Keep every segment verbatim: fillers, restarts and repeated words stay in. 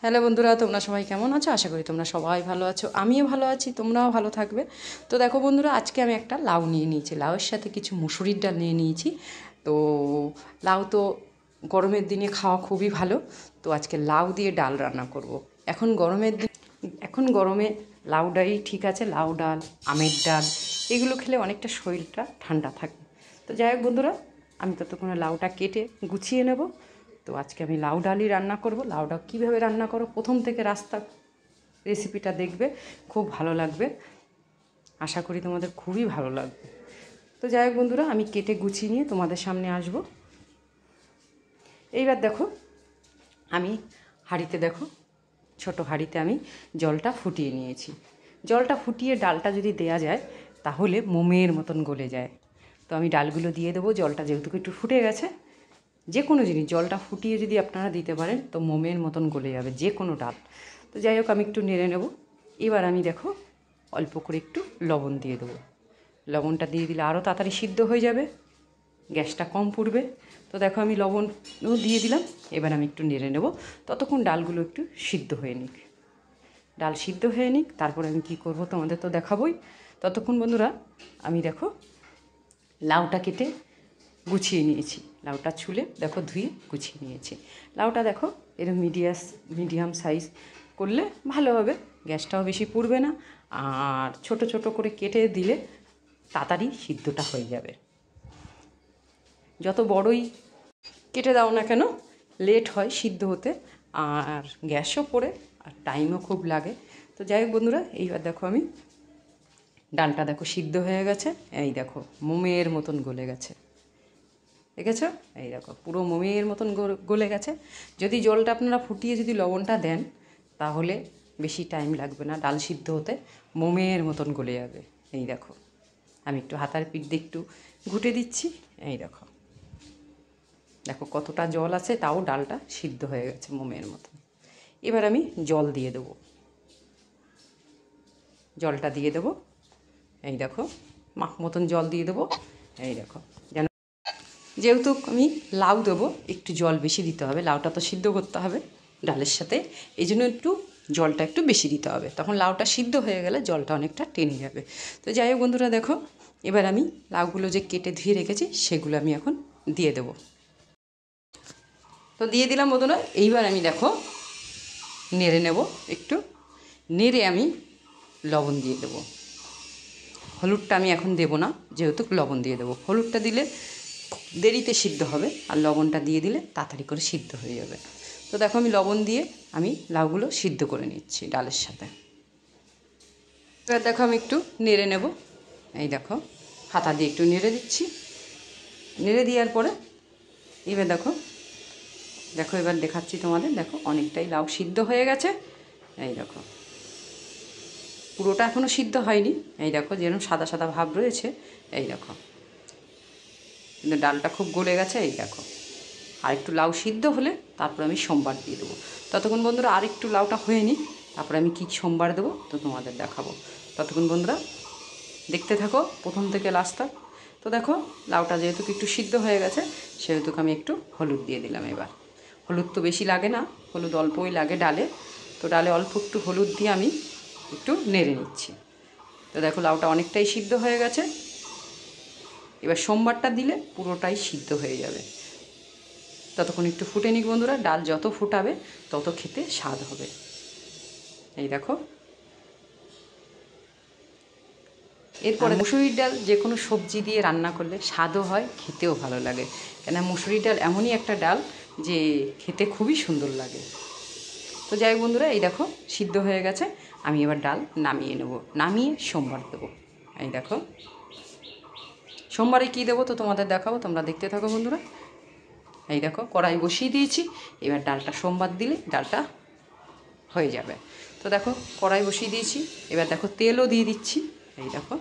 Hello বন্ধুরা, তোমরা সবাই কেমন আছো? আশা করি তোমরা সবাই ভালো আছো, আমিও ভালো আছি, তোমরাও ভালো থাকবে। তো দেখো বন্ধুরা, আজকে আমি একটা লাউ নিয়ে নিয়েছি, লাউয়ের সাথে কিছু মুসুরির ডাল নিয়ে নিয়েছি। তো লাউ তো গরমের দিনে খাওয়া খুবই ভালো। তো আজকে লাউ দিয়ে ডাল রান্না করব। এখন গরমের দিন, এখন গরমে লাউ ডালই ঠিক আছে। লাউ ডাল, আমের ডাল, এগুলো খেলে অনেকটা শরীরটা ঠান্ডা থাকে। তো যাই হোক বন্ধুরা, আমি ততক্ষণে লাউটা কেটে গুছিয়ে নেব। তো আজকে আমি লাউ ডালই রান্না করব। লাউটা কীভাবে রান্না করো প্রথম থেকে রাস্তা রেসিপিটা দেখবে, খুব ভালো লাগবে। আশা করি তোমাদের খুবই ভালো লাগবে। তো যাই হোক বন্ধুরা, আমি কেটে গুছিয়ে নিয়ে তোমাদের সামনে আসব। এইবার দেখো, আমি হাঁড়িতে দেখো, ছোট হাঁড়িতে আমি জলটা ফুটিয়ে নিয়েছি। জলটা ফুটিয়ে ডালটা যদি দেয়া যায় তাহলে মোমের মতন গলে যায়। তো আমি ডালগুলো দিয়ে দেবো। জলটা যেহেতু একটু ফুটে গেছে, যে কোনো জিনিস জলটা ফুটিয়ে যদি আপনারা দিতে পারেন তো মোমের মতন গলে যাবে যে কোনো ডাল। তো যাই হোক, আমি একটু নেড়ে নেব। এবার আমি দেখো অল্প করে একটু লবণ দিয়ে দেবো। লবণটা দিয়ে দিলে আরও তাড়াতাড়ি সিদ্ধ হয়ে যাবে, গ্যাসটা কম পড়বে। তো দেখো আমি লবণও দিয়ে দিলাম। এবার আমি একটু নেড়ে নেব, ততক্ষণ ডালগুলো একটু সিদ্ধ হয়ে নিক। ডাল সিদ্ধ হয়ে নিক, তারপরে আমি কী করব তোমাদের তো দেখাবই। ততক্ষণ বন্ধুরা, আমি দেখো লাউটা কেটে গুছিয়ে নিয়েছি। লাউটা ছুলে দেখো ধুয়ে গুছিয়ে নিয়েছি। লাউটা দেখো এরকম মিডিয়াস মিডিয়াম সাইজ করলে ভালো হবে, গ্যাসটাও বেশি পুড়বে না, আর ছোট ছোট করে কেটে দিলে তাড়াতাড়ি সিদ্ধটা হয়ে যাবে। যত বড়ই কেটে দাও না কেন লেট হয় সিদ্ধ হতে, আর গ্যাসও পড়ে, আর টাইমও খুব লাগে। তো যাই হোক বন্ধুরা, এইবার দেখো আমি ডালটা দেখো সিদ্ধ হয়ে গেছে। এই দেখো মোমের মতন গলে গেছে, দেখেছো? এই দেখো পুরো মোমের মতন গলে গেছে। যদি জলটা আপনারা ফুটিয়ে যদি লবণটা দেন তাহলে বেশি টাইম লাগবে না ডাল সিদ্ধ হতে, মোমের মতন গলে যাবে। এই দেখো আমি একটু হাতার পিঠ দিয়ে একটু ঘুটে দিচ্ছি। এই দেখো দেখো কতটা জল আছে, তাও ডালটা সিদ্ধ হয়ে গেছে মোমের মতন। এবার আমি জল দিয়ে দেবো। জলটা দিয়ে দেবো, এই দেখো মাখ মতন জল দিয়ে দেবো। এই দেখো, যেন যেহেতু আমি লাউ দেবো একটু জল বেশি দিতে হবে, লাউটা তো সিদ্ধ করতে হবে ডালের সাথে, এই জন্য একটু জলটা একটু বেশি দিতে হবে। তখন লাউটা সিদ্ধ হয়ে গেলে জলটা অনেকটা টেনে যাবে। তো যাই হোক বন্ধুরা দেখো, এবার আমি লাউগুলো যে কেটে ধুয়ে রেখেছি সেগুলো আমি এখন দিয়ে দেবো। তো দিয়ে দিলাম বন্ধুরা। এইবার আমি দেখো নেড়ে নেব, একটু নেড়ে আমি লবণ দিয়ে দেবো। হলুদটা আমি এখন দেবো না, যেহেতু লবণ দিয়ে দেবো। হলুদটা দিলে দেরিতে সিদ্ধ হবে, আর লবণটা দিয়ে দিলে তাড়াতাড়ি করে সিদ্ধ হয়ে যাবে। তো দেখো আমি লবণ দিয়ে আমি লাউগুলো সিদ্ধ করে নিচ্ছি ডালের সাথে। এবার দেখো আমি একটু নেড়ে নেব। এই দেখো হাতা দিয়ে একটু নেড়ে দিচ্ছি। নেড়ে দেওয়ার পরে এবার দেখো দেখো এবার দেখাচ্ছি তোমাদের। দেখো অনেকটাই লাউ সিদ্ধ হয়ে গেছে। এই দেখো পুরোটা এখনও সিদ্ধ হয়নি। এই দেখো যেরকম সাদা সাদা ভাব রয়েছে। এই দেখো কিন্তু ডালটা খুব গলে গেছে। এই দেখো আর একটু লাউ সিদ্ধ হলে তারপর আমি সোমবার দিয়ে দেবো। ততক্ষণ বন্ধুরা আর একটু লাউটা হয়ে নিই, তারপরে আমি কী সোমবার দেবো তো তোমাদের দেখাবো। ততক্ষণ বন্ধুরা দেখতে থাকো প্রথম থেকে লাস্ট তক। তো দেখো লাউটা যেহেতু একটু সিদ্ধ হয়ে গেছে সেহেতু আমি একটু হলুদ দিয়ে দিলাম। এবার হলুদ তো বেশি লাগে না, হলুদ অল্পই লাগে ডালে। তো ডালে অল্প একটু হলুদ দিয়ে আমি একটু নেড়ে নিচ্ছি। তো দেখো লাউটা অনেকটাই সিদ্ধ হয়ে গেছে। এবার সোমবারটা দিলে পুরোটাই সিদ্ধ হয়ে যাবে। ততক্ষণ একটু ফুটে নিক বন্ধুরা। ডাল যত ফুটাবে তত খেতে স্বাদ হবে। এই দেখো এরপরে মুসুরির ডাল যে কোনো সবজি দিয়ে রান্না করলে স্বাদও হয়, খেতেও ভালো লাগে। কেন মুসুরির ডাল এমনই একটা ডাল যে খেতে খুবই সুন্দর লাগে। তো যাই হোক বন্ধুরা, এই দেখো সিদ্ধ হয়ে গেছে। আমি এবার ডাল নামিয়ে নেব, নামিয়ে সোমবার দেবো। এই দেখো সোমবারে কী দেবো তো তোমাদের দেখাবো, তোমরা দেখতে থাকো বন্ধুরা। এই দেখো কড়াই বসিয়ে দিয়েছি। এবার ডালটা সোমবার দিলে ডালটা হয়ে যাবে। তো দেখো কড়াই বসিয়ে দিয়েছি। এবার দেখো তেলও দিয়ে দিচ্ছি। এই দেখো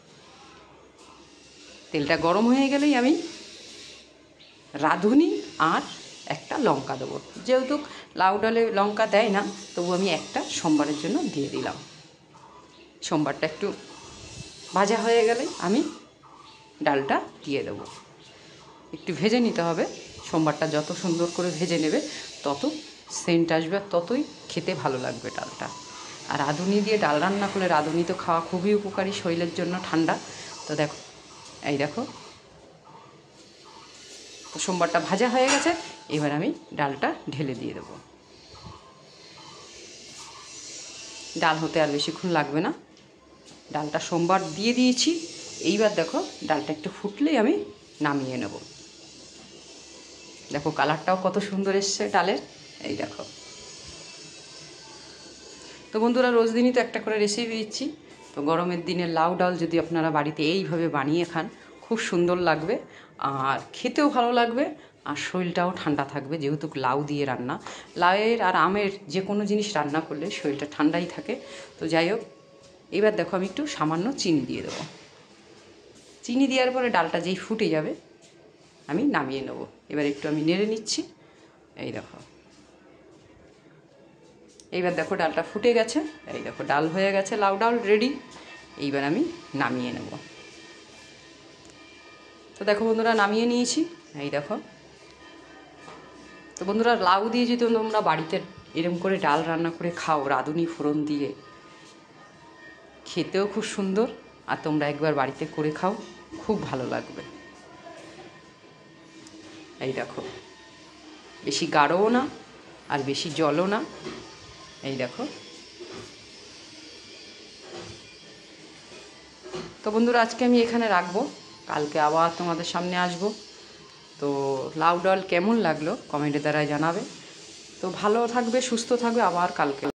তেলটা গরম হয়ে গেলেই আমি রাঁধুনি আর একটা লঙ্কা দেবো। যেহেতু লাউ ডালে লঙ্কা দেয় না, তবু আমি একটা সোমবারের জন্য দিয়ে দিলাম। সোমবারটা একটু ভাজা হয়ে গেলে আমি ডালটা দিয়ে দেবো। একটু ভেজে নিতে হবে। সোমবারটা যত সুন্দর করে ভেজে নেবে তত সেন্ট আসবে আর ততই খেতে ভালো লাগবে ডালটা। আর রাঁধুনি দিয়ে ডাল রান্না করলে, রাঁধুনি তো খাওয়া খুবই উপকারী শরীরের জন্য, ঠান্ডা। তো দেখো, এই দেখো সোমবারটা ভাজা হয়ে গেছে। এবার আমি ডালটা ঢেলে দিয়ে দেবো। ডাল হতে আর বেশিক্ষণ লাগবে না। ডালটা সোমবার দিয়ে দিয়েছি। এইবার দেখো ডালটা একটু ফুটলেই আমি নামিয়ে নেব। দেখো কালারটাও কত সুন্দর এসছে ডালের, এই দেখো। তো বন্ধুরা, রোজ দিনই তো একটা করে রেসিপি দিচ্ছি। তো গরমের দিনে লাউ ডাল যদি আপনারা বাড়িতে এইভাবে বানিয়ে খান, খুব সুন্দর লাগবে আর খেতেও ভালো লাগবে আর শরীরটাও ঠান্ডা থাকবে, যেহেতু লাউ দিয়ে রান্না। লাউয়ের আর আমের যে কোনো জিনিস রান্না করলে শরীরটা ঠান্ডাই থাকে। তো যাই হোক, এবার দেখো আমি একটু সামান্য চিনি দিয়ে দেবো। চিনি দেওয়ার পরে ডালটা যেই ফুটে যাবে আমি নামিয়ে নেব। এবার একটু আমি নেড়ে নিচ্ছি, এই দেখো। এইবার দেখো ডালটা ফুটে গেছে, এই দেখো ডাল হয়ে গেছে, লাউ ডাল রেডি। এইবার আমি নামিয়ে নেব। তো দেখো বন্ধুরা, নামিয়ে নিয়েছি, এই দেখো। তো বন্ধুরা, লাউ দিয়ে যদি তোমরা বাড়িতে এরম করে ডাল রান্না করে খাও রাঁধুনি ফোড়ন দিয়ে, খেতেও খুব সুন্দর। আর তোমরা একবার বাড়িতে করে খাও, খুব ভালো লাগবে। এই দেখো, বেশি গাঢ়ও না আর বেশি জলও না, এই দেখো। তো বন্ধুরা, আজকে আমি এখানে রাখবো, কালকে আবার তোমাদের সামনে আসবো। তো লাউ ডাল কেমন লাগলো কমেন্টের দ্বারা জানাবে। তো ভালো থাকবে, সুস্থ থাকবে, আবার কালকে